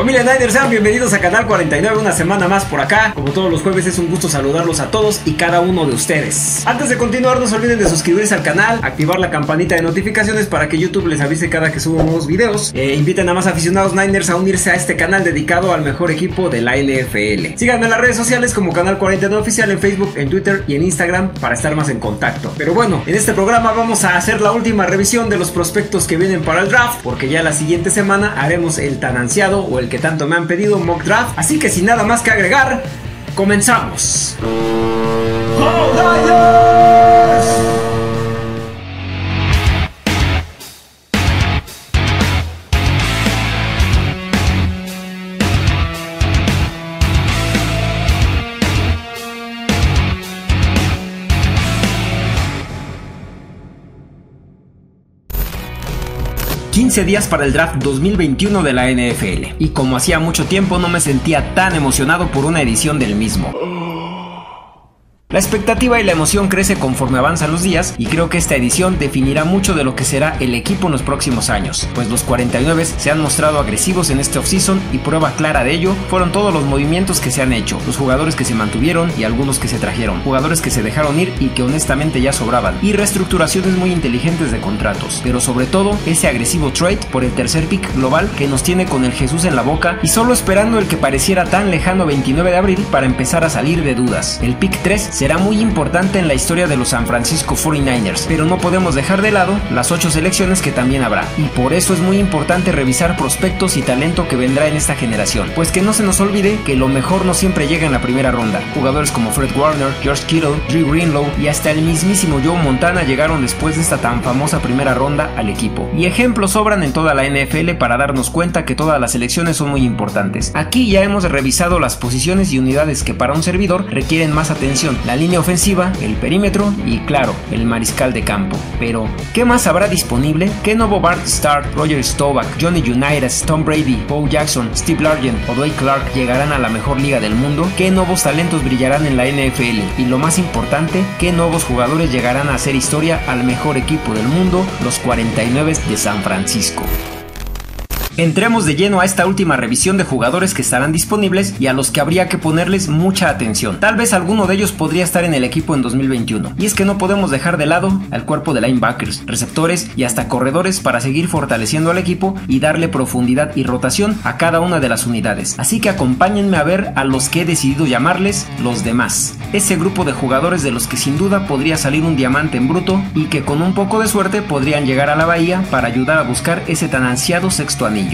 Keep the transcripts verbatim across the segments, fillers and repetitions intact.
Familia Niners, sean bienvenidos a Canal cuarenta y nueve, una semana más por acá. Como todos los jueves es un gusto saludarlos a todos y cada uno de ustedes. Antes de continuar, no se olviden de suscribirse al canal, activar la campanita de notificaciones para que YouTube les avise cada que subo nuevos videos. eh, Inviten a más aficionados Niners a unirse a este canal dedicado al mejor equipo de la N F L. Síganme en las redes sociales como Canal cuarenta y nueve Oficial en Facebook, en Twitter y en Instagram para estar más en contacto. Pero bueno, en este programa vamos a hacer la última revisión de los prospectos que vienen para el draft, porque ya la siguiente semana haremos el tan ansiado o el que tanto me han pedido, mock draft. Así que sin nada más que agregar, comenzamos. ¡Oh, Niners! quince días para el draft dos mil veintiuno de la N F L, y como hacía mucho tiempo no me sentía tan emocionado por una edición del mismo. La expectativa y la emoción crece conforme avanzan los días, y creo que esta edición definirá mucho de lo que será el equipo en los próximos años, pues los cuarenta y nueve se han mostrado agresivos en este offseason, y prueba clara de ello fueron todos los movimientos que se han hecho, los jugadores que se mantuvieron y algunos que se trajeron, jugadores que se dejaron ir y que honestamente ya sobraban, y reestructuraciones muy inteligentes de contratos, pero sobre todo ese agresivo trade por el tercer pick global que nos tiene con el Jesús en la boca y solo esperando el que pareciera tan lejano veintinueve de abril para empezar a salir de dudas. El pick tres será muy importante en la historia de los San Francisco cuarenta y nueve ers, pero no podemos dejar de lado las ocho selecciones que también habrá, y por eso es muy importante revisar prospectos y talento que vendrá en esta generación, pues que no se nos olvide que lo mejor no siempre llega en la primera ronda. Jugadores como Fred Warner, George Kittle, Drew Greenlow y hasta el mismísimo Joe Montana llegaron después de esta tan famosa primera ronda al equipo, y ejemplos sobran en toda la N F L para darnos cuenta que todas las selecciones son muy importantes. Aquí ya hemos revisado las posiciones y unidades que para un servidor requieren más atención: la línea ofensiva, el perímetro y claro, el mariscal de campo. Pero, ¿qué más habrá disponible? ¿Qué nuevo Bart Starr, Roger Staubach, Johnny Unitas, Tom Brady, Bo Jackson, Steve Largent o Dwight Clark llegarán a la mejor liga del mundo? ¿Qué nuevos talentos brillarán en la N F L? Y lo más importante, ¿qué nuevos jugadores llegarán a hacer historia al mejor equipo del mundo, los cuarenta y nueve de San Francisco? Entremos de lleno a esta última revisión de jugadores que estarán disponibles y a los que habría que ponerles mucha atención. Tal vez alguno de ellos podría estar en el equipo en dos mil veintiuno, y es que no podemos dejar de lado al cuerpo de linebackers, receptores y hasta corredores para seguir fortaleciendo al equipo y darle profundidad y rotación a cada una de las unidades. Así que acompáñenme a ver a los que he decidido llamarles los demás, ese grupo de jugadores de los que sin duda podría salir un diamante en bruto y que con un poco de suerte podrían llegar a la bahía para ayudar a buscar ese tan ansiado sexto anillo.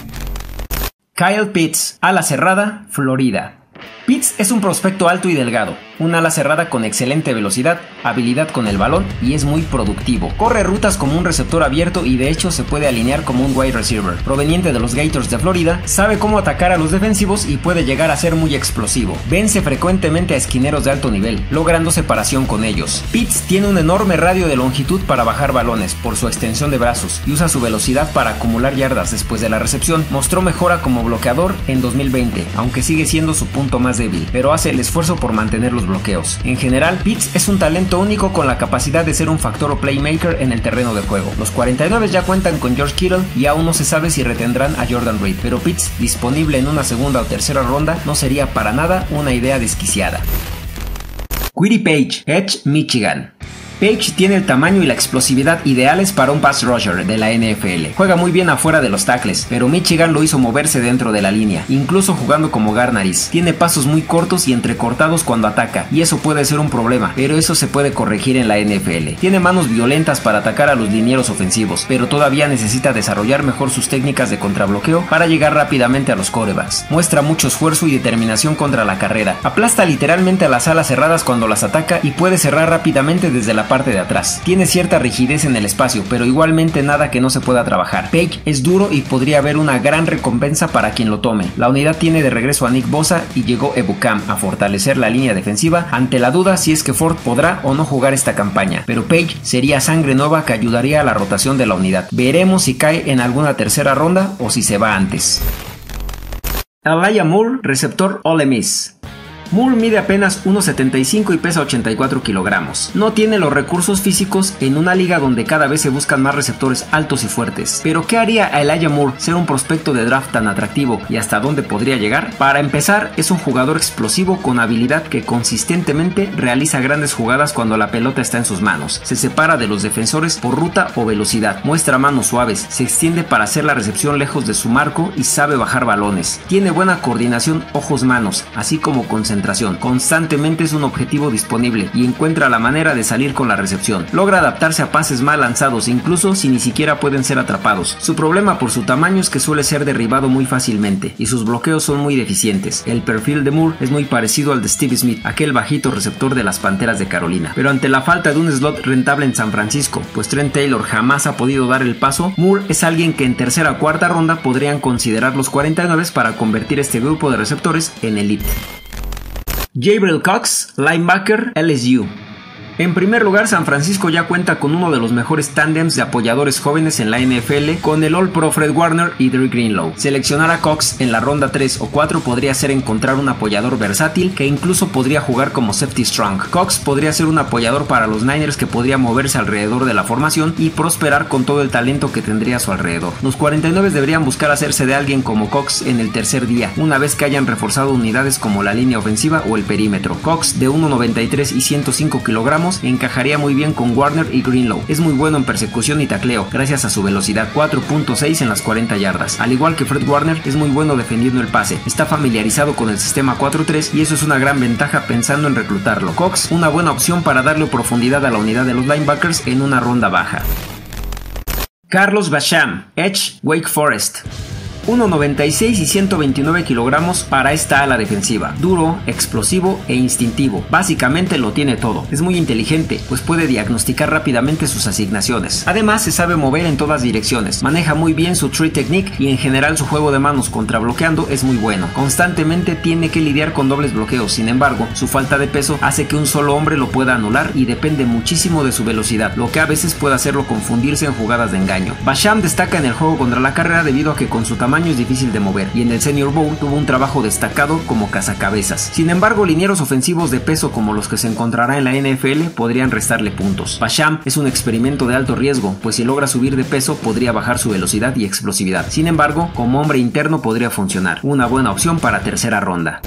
Kyle Pitts, ala cerrada, Florida. Pitts es un prospecto alto y delgado, un ala cerrada con excelente velocidad, habilidad con el balón y es muy productivo. Corre rutas como un receptor abierto y de hecho se puede alinear como un wide receiver. Proveniente de los Gators de Florida, sabe cómo atacar a los defensivos y puede llegar a ser muy explosivo. Vence frecuentemente a esquineros de alto nivel, logrando separación con ellos. Pitts tiene un enorme radio de longitud para bajar balones por su extensión de brazos y usa su velocidad para acumular yardas después de la recepción. Mostró mejora como bloqueador en dos mil veinte, aunque sigue siendo su punto más débil, pero hace el esfuerzo por mantener los bloqueos. En general, Pitts es un talento único con la capacidad de ser un factor o playmaker en el terreno de juego. Los cuarenta y nueve ya cuentan con George Kittle y aún no se sabe si retendrán a Jordan Reed, pero Pitts disponible en una segunda o tercera ronda no sería para nada una idea desquiciada. Kwity Paye, Edge, Michigan. Paye tiene el tamaño y la explosividad ideales para un pass rusher de la N F L. Juega muy bien afuera de los tackles, pero Michigan lo hizo moverse dentro de la línea, incluso jugando como guard nariz. Tiene pasos muy cortos y entrecortados cuando ataca, y eso puede ser un problema, pero eso se puede corregir en la N F L. Tiene manos violentas para atacar a los linieros ofensivos, pero todavía necesita desarrollar mejor sus técnicas de contrabloqueo para llegar rápidamente a los quarterbacks. Muestra mucho esfuerzo y determinación contra la carrera. Aplasta literalmente a las alas cerradas cuando las ataca y puede cerrar rápidamente desde la parte de atrás. Tiene cierta rigidez en el espacio, pero igualmente nada que no se pueda trabajar. Paye es duro y podría haber una gran recompensa para quien lo tome. La unidad tiene de regreso a Nick Bosa y llegó Ebukam a fortalecer la línea defensiva ante la duda si es que Ford podrá o no jugar esta campaña, pero Paye sería sangre nueva que ayudaría a la rotación de la unidad. Veremos si cae en alguna tercera ronda o si se va antes. Elijah Moore, receptor Ole Miss. Moore mide apenas uno setenta y cinco y pesa ochenta y cuatro kilogramos. No tiene los recursos físicos en una liga donde cada vez se buscan más receptores altos y fuertes. Pero ¿qué haría a Elijah Moore ser un prospecto de draft tan atractivo y hasta dónde podría llegar? Para empezar, es un jugador explosivo con habilidad que consistentemente realiza grandes jugadas cuando la pelota está en sus manos. Se separa de los defensores por ruta o velocidad, muestra manos suaves, se extiende para hacer la recepción lejos de su marco y sabe bajar balones. Tiene buena coordinación ojos-manos, así como concentración. Constantemente es un objetivo disponible y encuentra la manera de salir con la recepción. Logra adaptarse a pases mal lanzados, incluso si ni siquiera pueden ser atrapados. Su problema por su tamaño es que suele ser derribado muy fácilmente y sus bloqueos son muy deficientes. El perfil de Moore es muy parecido al de Steve Smith, aquel bajito receptor de las Panteras de Carolina. Pero ante la falta de un slot rentable en San Francisco, pues Trent Taylor jamás ha podido dar el paso, Moore es alguien que en tercera o cuarta ronda podrían considerar los cuarenta y nueve para convertir este grupo de receptores en elite. Jabril Cox, linebacker, L S U. En primer lugar, San Francisco ya cuenta con uno de los mejores tándems de apoyadores jóvenes en la N F L, con el All Pro Fred Warner y Dre Greenlaw. Seleccionar a Cox en la ronda tres o cuatro podría ser encontrar un apoyador versátil que incluso podría jugar como safety strong. Cox podría ser un apoyador para los Niners que podría moverse alrededor de la formación y prosperar con todo el talento que tendría a su alrededor. Los cuarenta y nueve deberían buscar hacerse de alguien como Cox en el tercer día, una vez que hayan reforzado unidades como la línea ofensiva o el perímetro. Cox, de uno noventa y tres y ciento cinco kilogramos, encajaría muy bien con Warner y Greenlaw. Es muy bueno en persecución y tacleo, gracias a su velocidad cuatro punto seis en las cuarenta yardas. Al igual que Fred Warner, es muy bueno defendiendo el pase. Está familiarizado con el sistema cuatro tres y eso es una gran ventaja pensando en reclutarlo. Cox, una buena opción para darle profundidad a la unidad de los linebackers en una ronda baja. Carlos Basham, Edge, Wake Forest. uno noventa y seis y ciento veintinueve kilogramos para esta ala defensiva. Duro, explosivo e instintivo. Básicamente lo tiene todo. Es muy inteligente, pues puede diagnosticar rápidamente sus asignaciones. Además, se sabe mover en todas direcciones. Maneja muy bien su tree technique y en general su juego de manos contra bloqueando es muy bueno. Constantemente tiene que lidiar con dobles bloqueos. Sin embargo, su falta de peso hace que un solo hombre lo pueda anular y depende muchísimo de su velocidad, lo que a veces puede hacerlo confundirse en jugadas de engaño. Basham destaca en el juego contra la carrera debido a que con su tamaño es difícil de mover y en el Senior Bowl tuvo un trabajo destacado como cazacabezas. Sin embargo, linieros ofensivos de peso como los que se encontrará en la N F L podrían restarle puntos. Basham es un experimento de alto riesgo, pues si logra subir de peso podría bajar su velocidad y explosividad. Sin embargo, como hombre interno podría funcionar. Una buena opción para tercera ronda.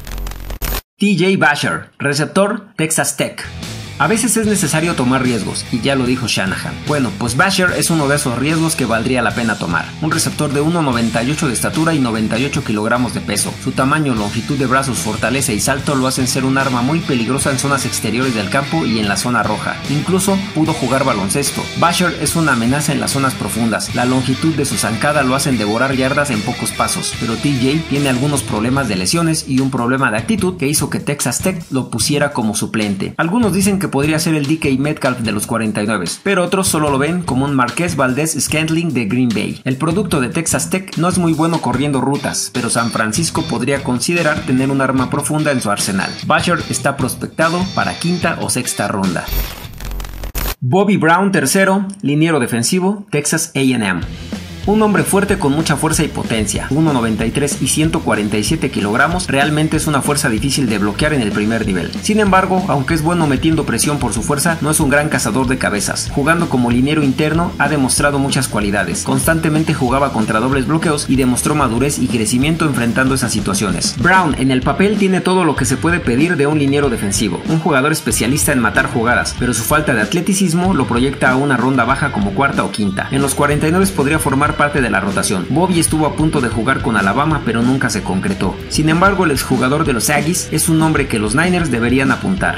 T J Basher, receptor, Texas Tech. A veces es necesario tomar riesgos, y ya lo dijo Shanahan. Bueno, pues Basher es uno de esos riesgos que valdría la pena tomar. Un receptor de uno noventa y ocho de estatura y noventa y ocho kilogramos de peso. Su tamaño, longitud de brazos, fortaleza y salto lo hacen ser un arma muy peligrosa en zonas exteriores del campo y en la zona roja. Incluso pudo jugar baloncesto. Basher es una amenaza en las zonas profundas. La longitud de su zancada lo hacen devorar yardas en pocos pasos, pero T J tiene algunos problemas de lesiones y un problema de actitud que hizo que Texas Tech lo pusiera como suplente. Algunos dicen que podría ser el D K Metcalf de los cuarenta y nueve, pero otros solo lo ven como un Marquez Valdez-Scantling de Green Bay. El producto de Texas Tech no es muy bueno corriendo rutas, pero San Francisco podría considerar tener un arma profunda en su arsenal. Basher está prospectado para quinta o sexta ronda. Bobby Brown tercero, liniero defensivo, Texas A and M. Un hombre fuerte con mucha fuerza y potencia, uno noventa y tres y ciento cuarenta y siete kilogramos, realmente es una fuerza difícil de bloquear en el primer nivel. Sin embargo, aunque es bueno metiendo presión por su fuerza, no es un gran cazador de cabezas. Jugando como liniero interno, ha demostrado muchas cualidades. Constantemente jugaba contra dobles bloqueos y demostró madurez y crecimiento enfrentando esas situaciones. Brown, en el papel, tiene todo lo que se puede pedir de un liniero defensivo, un jugador especialista en matar jugadas, pero su falta de atleticismo lo proyecta a una ronda baja como cuarta o quinta. En los cuarenta y nueve podría formar parte de la rotación. Bobby estuvo a punto de jugar con Alabama, pero nunca se concretó. Sin embargo, el exjugador de los Aggies es un nombre que los Niners deberían apuntar.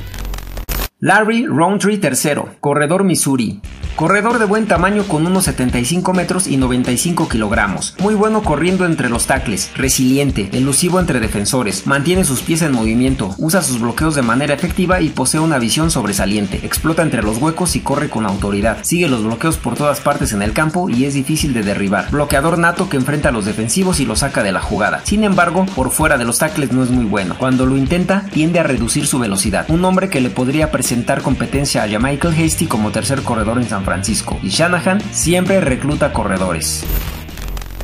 Larry Rountree tercero, corredor Missouri. Corredor de buen tamaño con unos setenta y cinco metros y noventa y cinco kilogramos. Muy bueno corriendo entre los tackles, resiliente, elusivo entre defensores, mantiene sus pies en movimiento, usa sus bloqueos de manera efectiva y posee una visión sobresaliente. Explota entre los huecos y corre con autoridad. Sigue los bloqueos por todas partes en el campo y es difícil de derribar. Bloqueador nato que enfrenta a los defensivos y los saca de la jugada. Sin embargo, por fuera de los tackles no es muy bueno. Cuando lo intenta, tiende a reducir su velocidad. Un hombre que le podría presentar competencia a Jamichael Hasty como tercer corredor en San Francisco, y Shanahan siempre recluta corredores.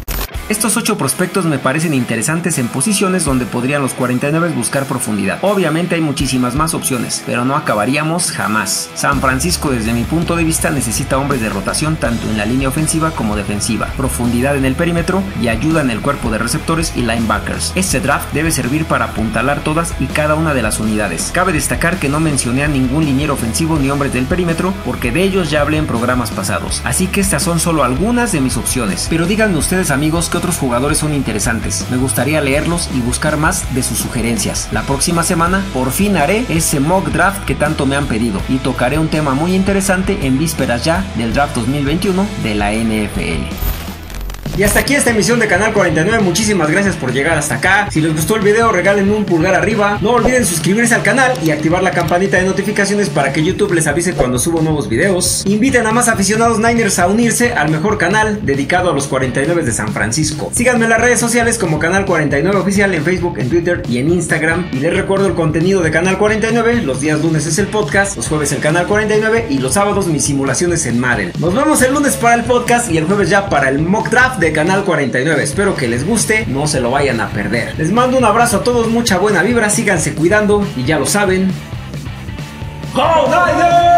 Estos ocho prospectos me parecen interesantes en posiciones donde podrían los cuarenta y nueve buscar profundidad. Obviamente hay muchísimas más opciones, pero no acabaríamos jamás. San Francisco, desde mi punto de vista, necesita hombres de rotación tanto en la línea ofensiva como defensiva, profundidad en el perímetro y ayuda en el cuerpo de receptores y linebackers. Este draft debe servir para apuntalar todas y cada una de las unidades. Cabe destacar que no mencioné a ningún liniero ofensivo ni hombres del perímetro, porque de ellos ya hablé en programas pasados, así que estas son solo algunas de mis opciones. Pero díganme ustedes, amigos, qué otros jugadores son interesantes. Me gustaría leerlos y buscar más de sus sugerencias. La próxima semana por fin haré ese mock draft que tanto me han pedido y tocaré un tema muy interesante en vísperas ya del draft dos mil veintiuno de la N F L. Y hasta aquí esta emisión de Canal cuarenta y nueve, muchísimas gracias por llegar hasta acá. Si les gustó el video, regalen un pulgar arriba. No olviden suscribirse al canal y activar la campanita de notificaciones para que YouTube les avise cuando subo nuevos videos. Inviten a más aficionados Niners a unirse al mejor canal dedicado a los cuarenta y nueve de San Francisco. Síganme en las redes sociales como Canal cuarenta y nueve Oficial en Facebook, en Twitter y en Instagram. Y les recuerdo el contenido de Canal cuarenta y nueve. Los días lunes es el podcast, los jueves el Canal cuarenta y nueve y los sábados mis simulaciones en Madden. Nos vemos el lunes para el podcast y el jueves ya para el mock draft de Canal cuarenta y nueve. Espero que les guste, no se lo vayan a perder. Les mando un abrazo a todos, mucha buena vibra, síganse cuidando y ya lo saben. ¡Go Niners!